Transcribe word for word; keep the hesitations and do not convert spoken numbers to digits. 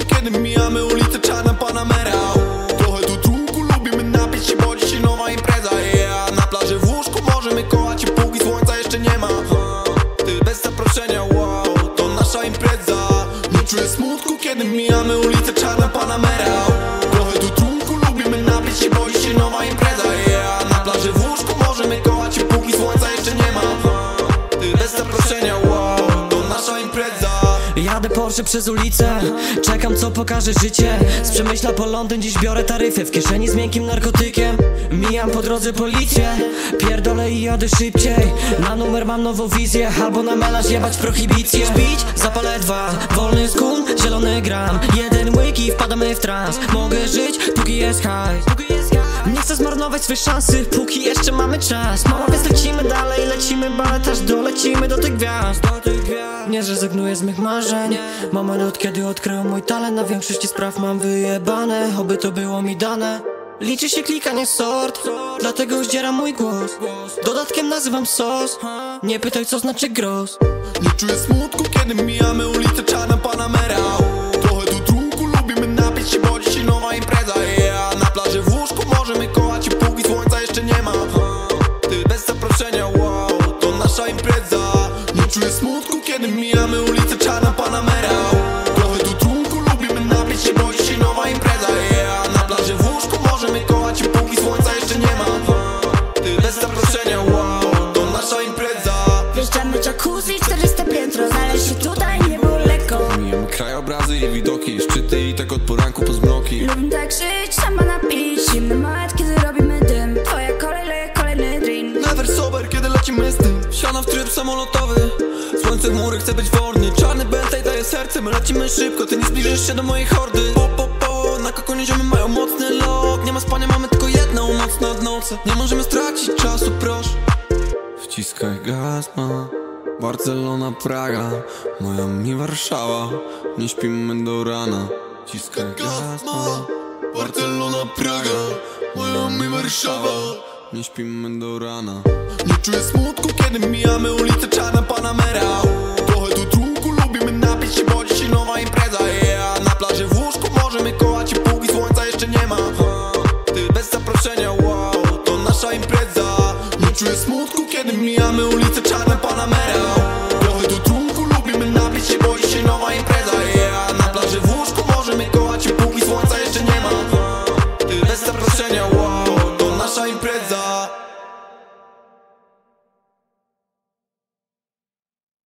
kiedy mijamy ulicę czarna Panamera. Trochę tu trunku, lubimy napić się, bo dzisiaj nowa impreza. Yeah, na plaży w łóżku możemy kochać się, póki słońca jeszcze nie ma. Ty bez zaproszenia, wow, to nasza impreza. Nie czuję smutku, kiedy mijamy ulicę czarna Panamera. Trochę tu trunku, lubimy napić się, bo dzisiaj nowa impreza. Yeah, na plaży w łóżku możemy kochać się, póki słońca jeszcze nie ma. Ty bez zaproszenia, wow, to nasza impreza. Jadę Porsche przez ulicę, czekam co pokaże życie. Z Przemyśla po Londyn dziś biorę taryfę, w kieszeni z miękkim narkotykiem. Mijam po drodze policję, pierdolę i jadę szybciej. Na numer mam nową wizję, albo na melanż jebać prohibicję. Bić, zapalę dwa, wolny z kum, zielony gram. Jeden łyk i wpadamy w trans. Mogę żyć, póki jest hajs. Nie chcę zmarnować swej szansy, póki jeszcze mamy czas. Mama, więc lecimy dalej, lecimy balet, aż dolecimy do tych gwiazd. Nie zrezygnuję z mych marzeń. Moment od kiedy odkryłem mój talent. Na większości spraw mam wyjebane, oby to było mi dane. Liczy się klikanie sort, dlatego zdzieram mój głos. Dodatkiem nazywam sos, nie pytaj co znaczy gross. Nie czuję smutku, kiedy mijamy ulicę czarna Panamera. Trochę tu trunku, lubimy napić się, bo dzisiaj nowa impreza. Yeah, na plaży w łóżku możemy kochać się, póki słońca jeszcze nie ma. Ty bez zaproszenia, wow, to nasza impreza. Nie czuję smutku, kiedy mijamy ulicę czarna Panamera. Trochę tu trunku, lubimy napić się, bo dzisiaj nowa impreza. Yeah, na plaży w łóżku możemy kochać się, póki słońca jeszcze nie ma. Ty bez zaproszenia, wow, to nasza impreza. Wjeżdżamy jacuzzi, czterysta piętro, znaleźć się tutaj nie było lekko. Mijamy krajobrazy i widoki, szczyty i tak od poranku po zmroki. Lubimy tak żyć, sama napić, zimny moment, kiedy robimy dym. Twoja kolej leje kolejny drink. Never sober, kiedy lecimy z tym. Siana w tryb samolotowy, słońce w mury, chcę być wolny. Czarny Bentley daje serce, my lecimy szybko, ty nie zbliżysz się do mojej hordy. Po, po, po, na kokonie ziomy mają mocny lot. Nie ma spania, mamy tylko jedną noc nad nocą. Nie możemy stracić czasu, proszę. Wciskaj gaz, ma Barcelona, Praga, Miami, Warszawa. Nie śpimy do rana. Wciskaj gaz, ma Barcelona, Praga, Miami, Warszawa. Nie śpimy do rana. Nie czuję smutku, kiedy mijamy ulicę czarna Panamera. Trochę tu trunku, lubimy napić się, bo dzisiaj nowa impreza. Yeah, na plaży w łóżku możemy kochać się, póki słońca jeszcze nie ma. Ty bez zaproszenia, wow, to nasza impreza. Nie czuję smutku, kiedy mijamy ulicę czarna Panamera.